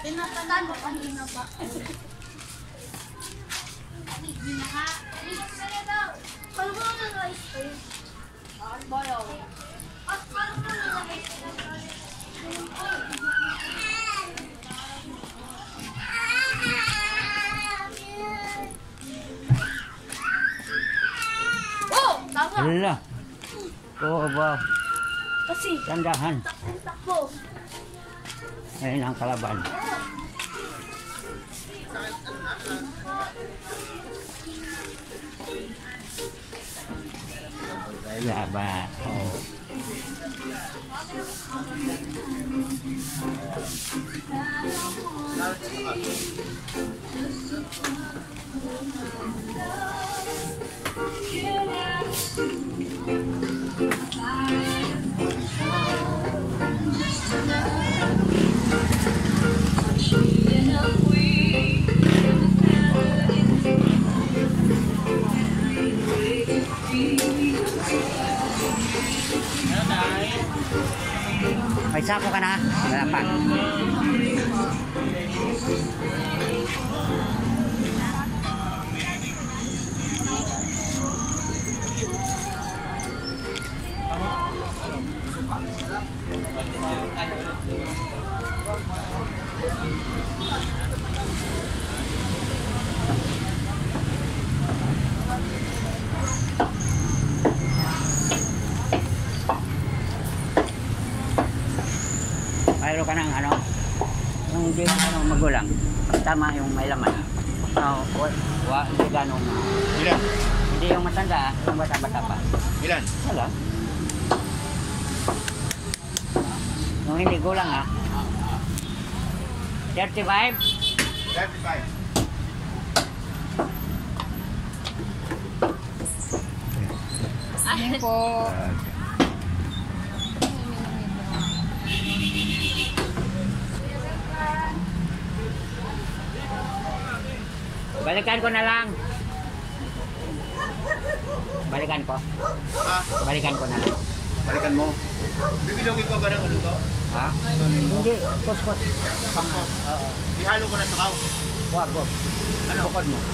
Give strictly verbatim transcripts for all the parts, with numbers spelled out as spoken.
Tinatagan mo kanina pa. Kalau mo na rice ko. Bayaw. At kalau mo na rice ko. Oh, tama. Hala. Oo ba? Kasi Tandahan. takbo. Ayun ang kalaban. Laban. Oh. May sako ka na? Wala pa. Mayroon ka ng ano, yung hindi ano, magulang. Tama yung may laman. No, wa, wa, hindi ganong. Ilan? Hindi yung matanda, yung bata-bata pa. Ilan? Wala. Yung hindi gulang ha. thirty-five? thirty-five. Ay po. Balikan ko na lang. Balikan ko. Ha? Balikan ko na lang. Balikan mo. Bibilogin ko ba ng ano to? Ha? Hindi. Kus-kus. Pangko. Oo. Ihalo ko na sa kaw. Huwag, huwag. Ano? Bukod mo.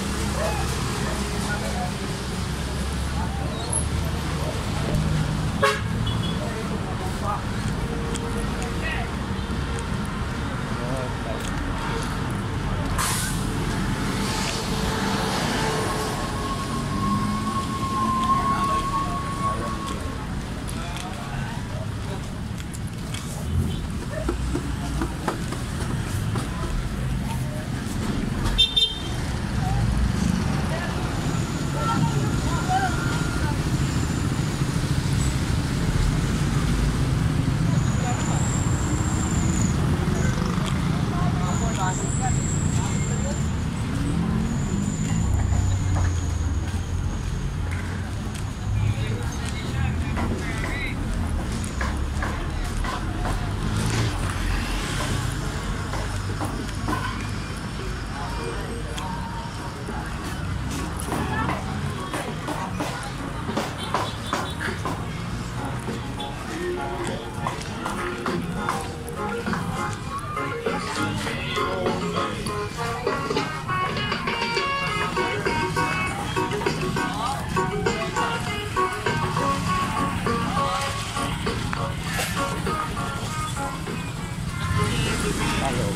Halo.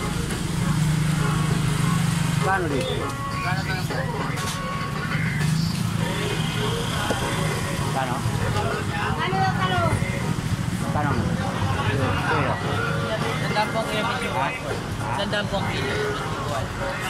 Paano dito? Paano? Ano yung kalo? Paano? Kilo. Sandang pong kilo individual. Sandang pong kilo individual.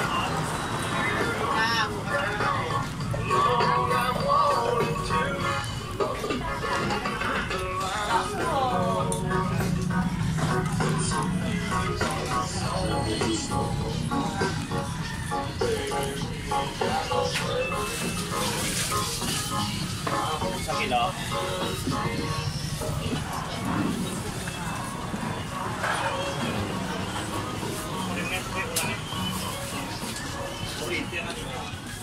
Sa kilo. Ulit yan.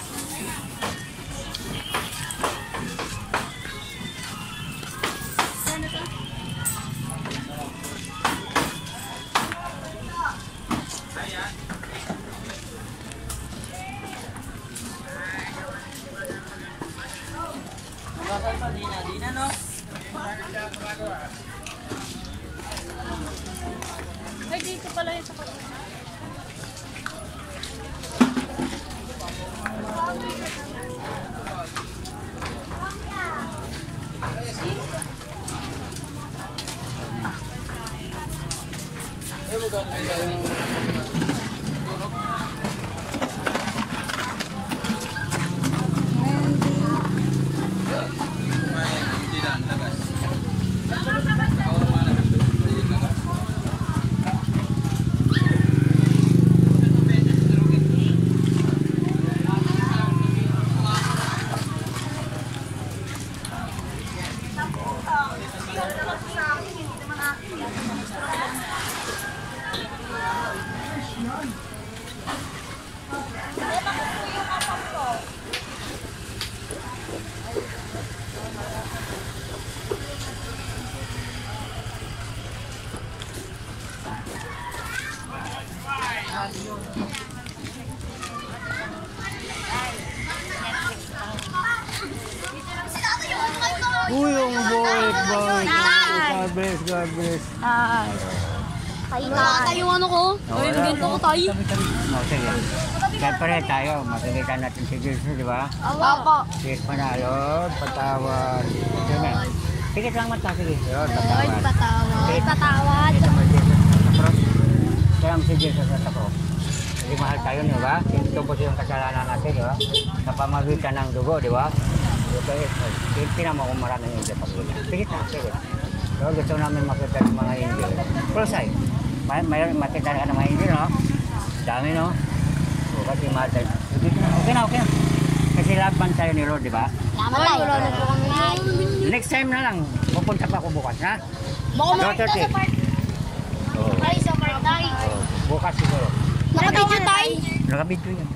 Ay, dito pala yung sa kanila. Uy, ang bait, bait. God bless, God bless. Ay. Tayo na. Tayo ano ko? Oh, Ay, wala. ganito ko tayo. Oh, sige. Siyempre tayo, makikita natin si Gilso, di ba? Opo. Sige, panalo, patawad. Sige. Sige lang mata, sige. Yun, Ay, patawad. patawad. Ay, patawad. Kita mo si Jesus sa cross. Kaya mo si Jesus sa cross. Hindi mahal tayo, di ba? Tubos yung kasalanan natin, di ba? Sa pamagitan ng dugo, di ba? Okay, tinan mo kung maraming angel pagkita. Sige na, sige. So, gusto namin makita ng mga angel. Plus ay, may, may makita ka ng mga angel, no? Dami, no? So, kasi mahal tayo. Okay na, okay na. Kasi laban tayo ni Lord, di ba? Naman tayo. Wala na po kami. Next time na lang, pupunta pa ako bukas, ha? Baka makita thirty. sa park. Oo. Ay, sa park tayo. Oo, bukas siguro. Nakabidyo tayo. Nakabidyo yan.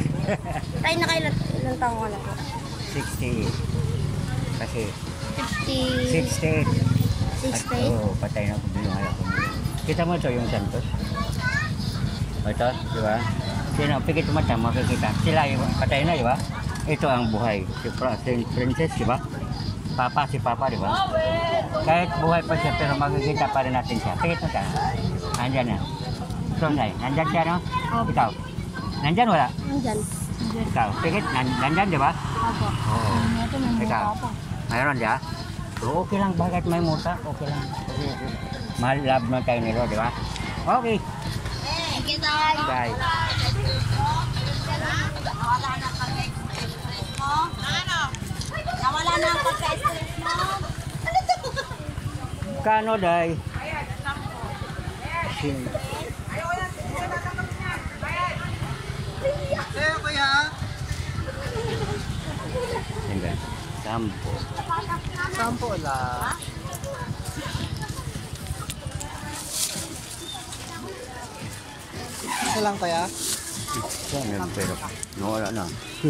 Tayo na kayo ilang taong ka na po? sixty-eight. Kasi fifty. sixty-eight. sixty. Oo, patay na kung yung alam ko. Kita mo ito yung Santos. Ito, di ba? Sino, pikit mata, makikita. Sila yung patay na, di ba? Ito ang buhay. Si Fra- si Princess, di ba? Papa, si Papa, di ba? Kahit buhay pa siya, pero makikita pa rin natin siya. Pikit mata. Nandyan na. From na, nandyan siya, no? Ikaw. Nandyan, wala? Nandyan. Ikaw. Pikit, nan- nandyan, di ba? Opo. Oo. Ito may Ikaw. mukha pa. Mayroon siya? So, okay lang. Bakit may muta? Okay lang. Okay, okay. Mahal, love na tayo nilo, di ba? Okay. Thank you, tayo. Bye. Nawala na pagka-stress mo? Ano? Nawala na ang pagka-stress mo? Kano, day? Sin. Eh, kuya. Singgan. Sampo. Sampo lang. Isa lang kaya? Sana, pero nawala na.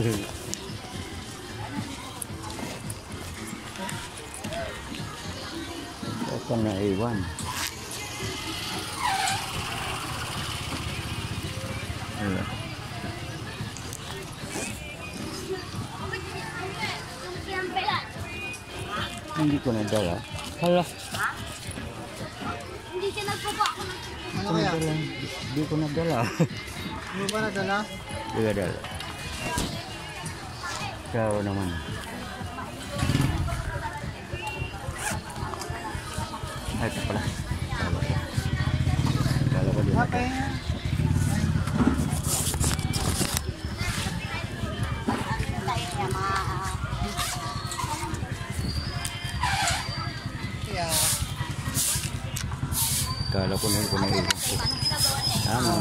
Ito na iwan. Wala. Hindi ko nadala. Hala. Hindi ka nagpapa ako ng Ano kaya? Hindi ko nadala. Ano ba nadala? Hindi ko nadala. Ikaw naman. Ay, ito pala. Kala ko. Kala ko din. Okay. Kaya, Kala ko na ko na iwan ko. Tama.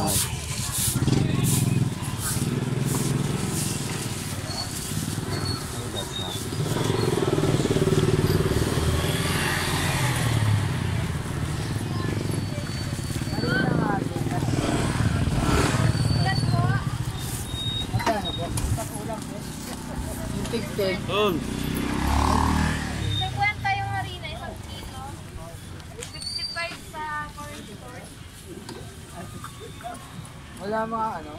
magkano po? Yung tig-tig. Nagkwenta yung harina, isang kilo. fifty-five sa corn store. Wala mga ano?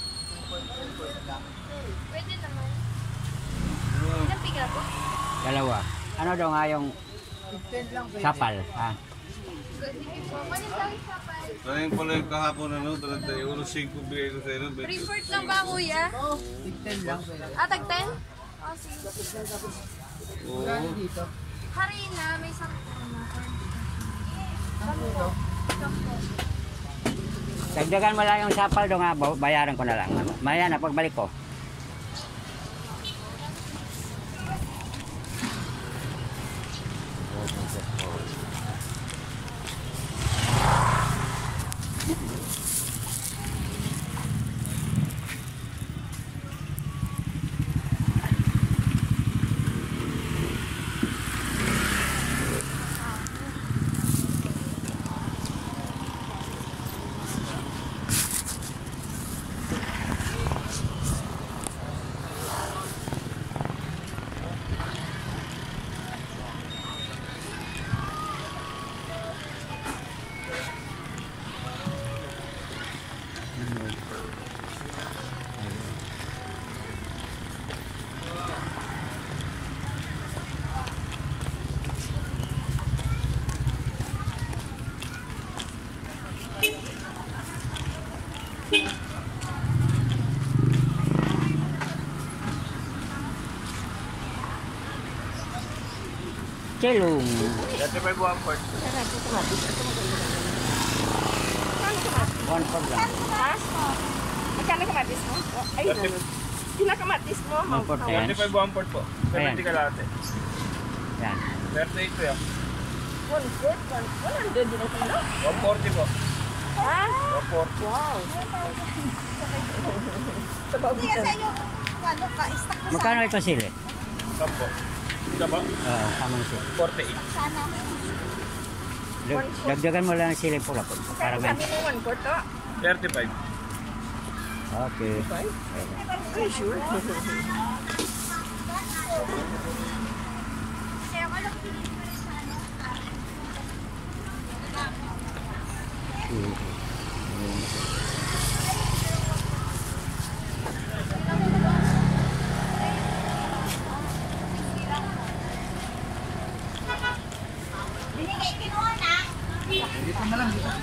Pwede naman. Ilang piga po? Dalawa. Ano daw nga yung fifteen lang pwede. sapal? Ha? Ano yung pala yung kahapon ano, thirty-one, five bigay ko sa inyo. Report lang ba, kuya? Tig-ten lang. Ah, tag ten? Oh, sige. Oo. Ano dito? Harina, may sampo na. Sampo to. Dagdagan mo lang yung sapal doon nga, bayaran ko na lang. Maya na, pagbalik ko. Celung. thirty-five one part. One for lang. Magkano kamatis mo? Ay, kinakamatis mo. One for ten. thirty-five one part po. Ayan. seventy kalate. Yan. thirty-eight po yan. One foot, one, one hundred din ang kilo. one forty po. Ha? one forty. Wow. Hindi kasi yung ano ka, istak mo Magkano ito sili? Sampo. Ito po? Oo, tamang sili. forty-eight. sana. Dag- Dagdagan mo lang ang sili pula po. Para Kami ganito. mo one foot, oh. thirty-five. Okay. Ay, sure. Kaya ko lang piliin mo rin sa ano. Binigay kinuha na. Dito na lang. Dito.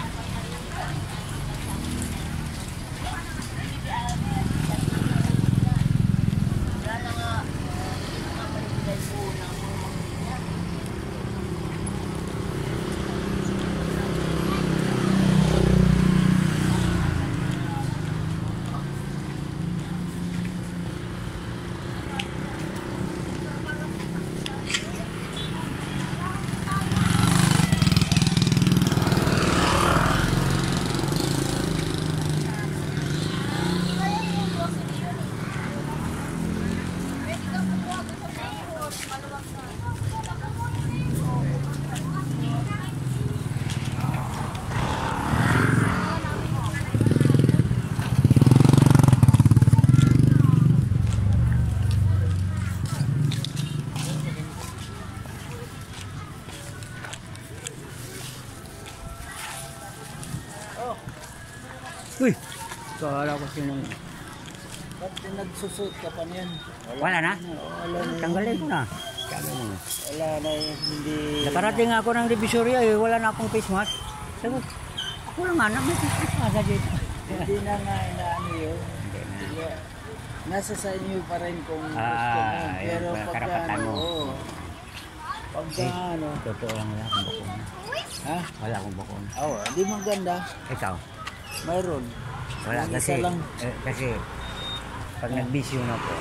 Uy! Kala ko sinong... Ba't nagsusot ka pa niyan? Wala na? Wala na. Tanggalin ko na. Sabi mo. Wala na eh. Hindi... Nakarating ako ng divisoria eh. Wala na akong face mask. Sabi ko, ako lang anak. May face mask na sa dito. Hindi na nga inaano yun. Hindi na. Yeah. Nasa sa inyo pa rin kung gusto Ah, mo. yan, Pero para pagka karapatan ano, mo. oo. Pagka Eh, ano, Totoo lang wala akong bakuna. ha? Wala akong bakuna. Oo, hindi maganda. Ikaw? Mayroon. Wala Yung kasi, isa lang. eh, kasi pag nag-bisyo na po,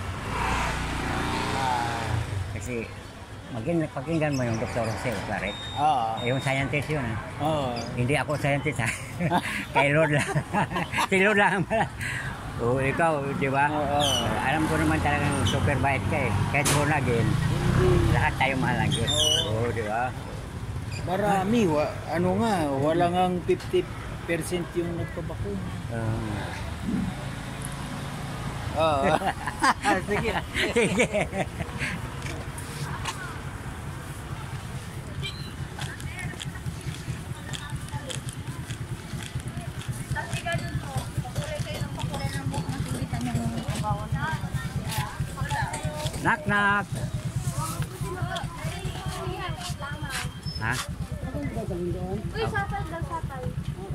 Ah, kasi maging pakinggan mo yung Doctor Jose Claret. oo. Eh, yung scientist yun eh. Oo. Hindi ako scientist ha. Kay Lord lang. Si Lord lang pala. Oo, ikaw, di ba? Oo. Alam ko naman talagang super bait ka eh. Kahit born again, Hindi. lahat tayo mahal ng Diyos. Oo, di ba? Marami. Wa, ano nga, wala ngang fifty percent yung nagpabakuna. Oo. Oo. Sige. Sige. Knock knock. Ha? Uy, satay daw, satay.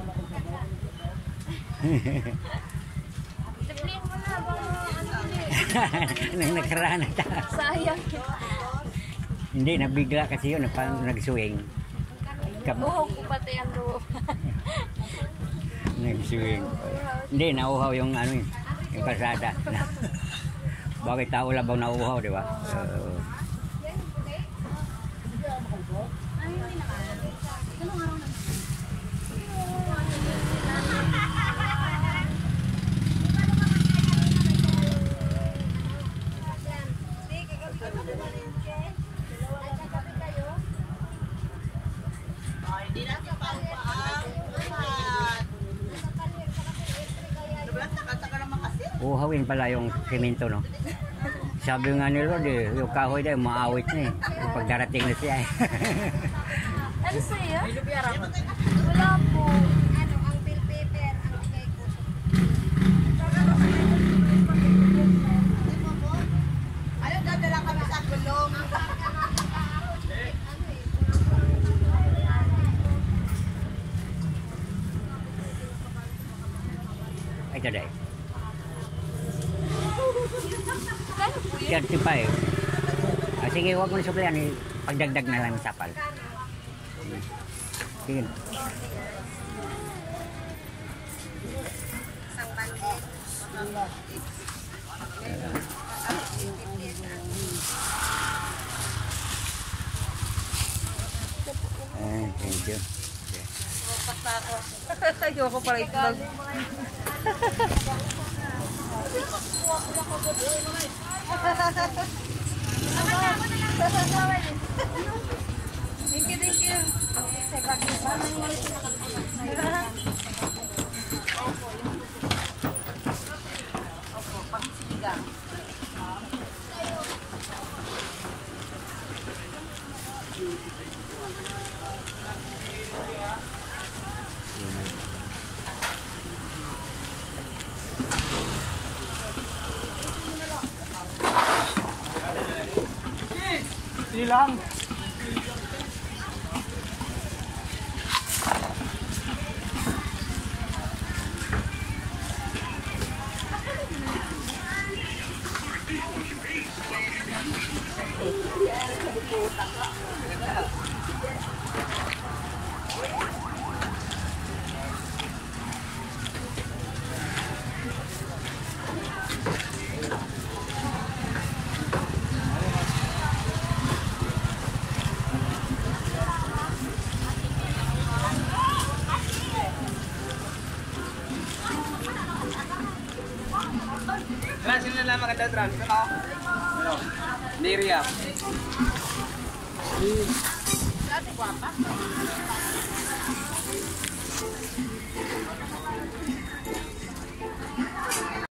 Siplihin mo na, bang ano ulit. Nang nakaraan na ta. Sayang. Hindi, nabigla kasi yun, parang nag-swing. Kap- Buhok ko pati ang loob. Nag-swing. Hindi, nauhaw yung ano yun, yung kalsada. Bakit tao labaw nauhaw, di ba? Uh, uhawin pala yung semento, no? Sabi nga ni Lord, eh, yung kahoy dahil maawit na eh. Yung pagdarating na siya eh. Ano sa'yo? Wala po. Ano, ang bill paper, ang bigay ko. Ano, dadala kami sa gulong. Ito dahil. thirty-five. Ah, sige, huwag mo na suplayan. Eh. Pagdagdag na lang ng sapal. Sige. Ah, thank you. Ayoko pala itlog. Thank you, thank you. Opo, pangsiligang. Silang. Trans, sino na lang maganda trans? Ano? Niria. Dati guwapa.